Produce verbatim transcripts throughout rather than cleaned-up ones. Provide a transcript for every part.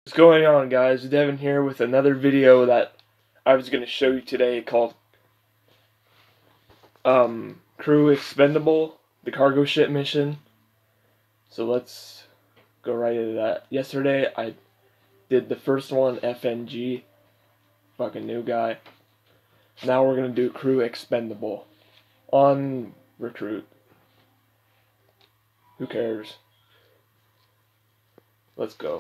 What's going on, guys? Devin here with another video that I was going to show you today called um, Crew Expendable, the cargo ship mission. So let's go right into that. Yesterday I did the first one, F N G, fucking new guy. Now we're going to do Crew Expendable on Recruit. Who cares? Let's go.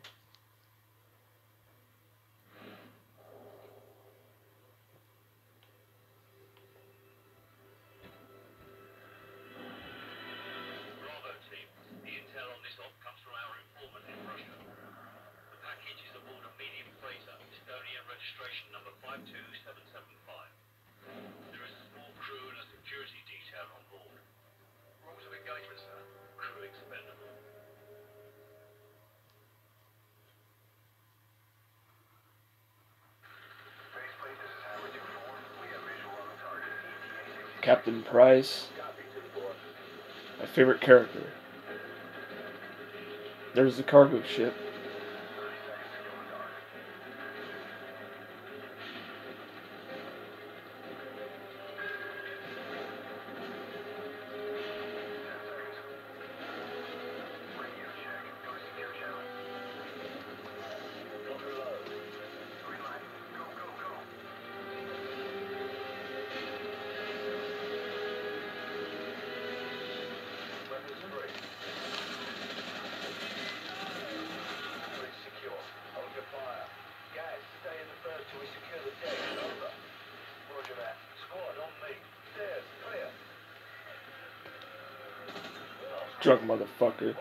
Registration number five two seven seven five. There is a small crew and a security detail on board. Rules of engagement, sir. Crew expendable. Faceplate, this is Howard four. We have visual on the target. Captain Price. My favorite character. There's the cargo ship. Drunk motherfucker.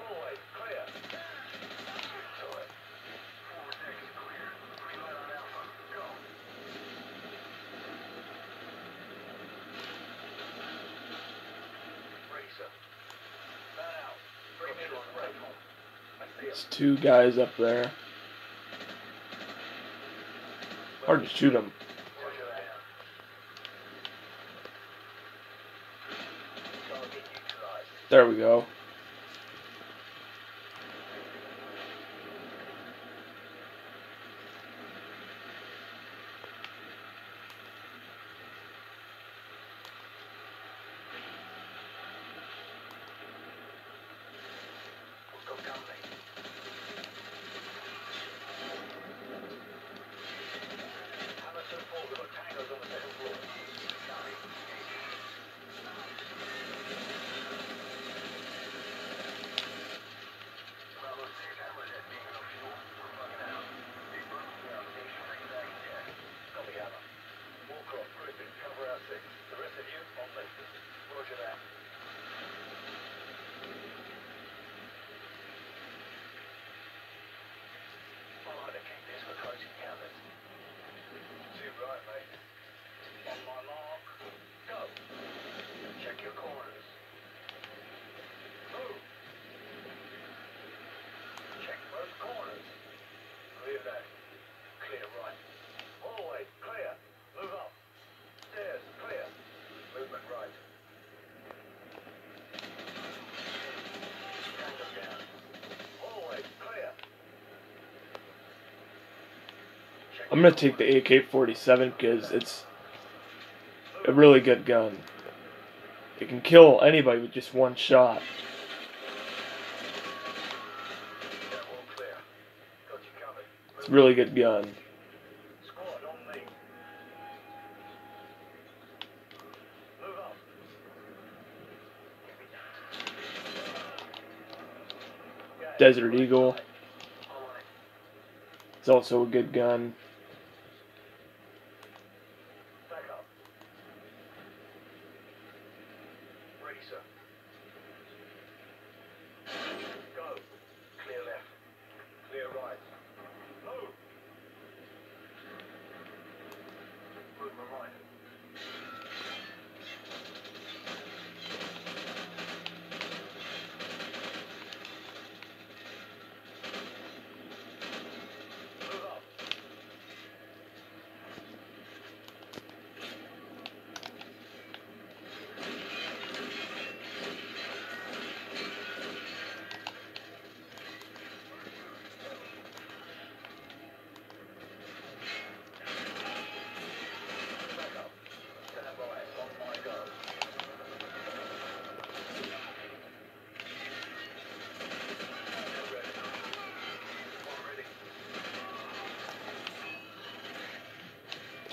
There's two guys up there. Hard to shoot them. There we go. I'm gonna take the A K forty-seven because it's a really good gun. It can kill anybody with just one shot. It's a really good gun. Desert Eagle. It's also a good gun.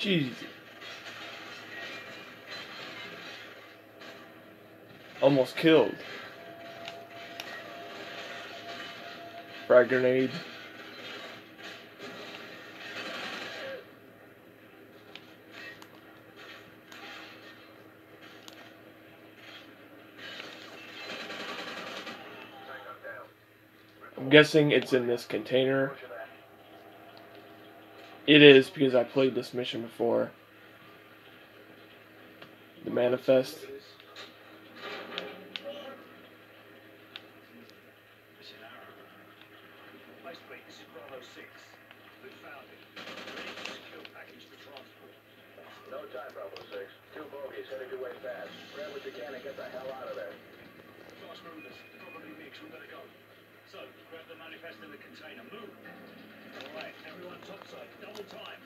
Jeez. Almost killed. Frag grenade. I'm guessing it's in this container. It is, because I played this mission before. The manifest. Basically, this is Bravo six. We found it. Ready to secure package for transport. No time, Bravo six. Two bogies heading your way fast. Grab what you can and get the hell out of there. Fast movers. Probably mixed. We better go. So, grab the manifest in the container. Move. All right, everyone topside. Double time.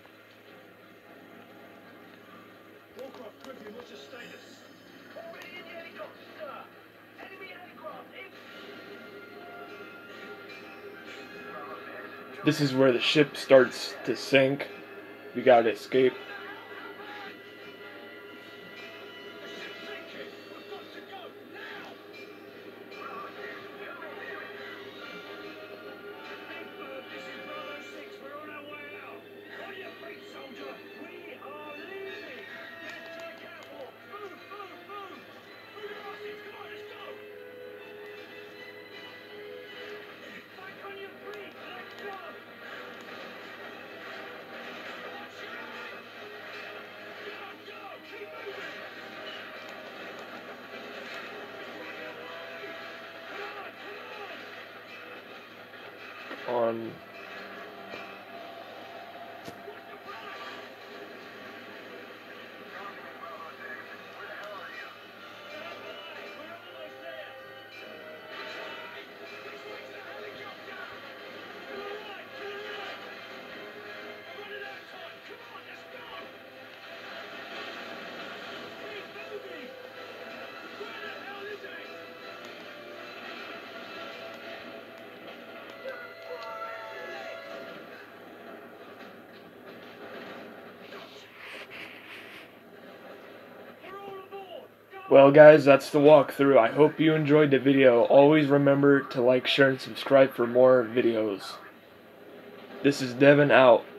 Warcraft, quickly, what's your status? Already in the helicopter, sir. Enemy aircraft in. This is where the ship starts to sink. We gotta escape. On Well guys, that's the walkthrough. I hope you enjoyed the video. Always remember to like, share, and subscribe for more videos. This is Devin out.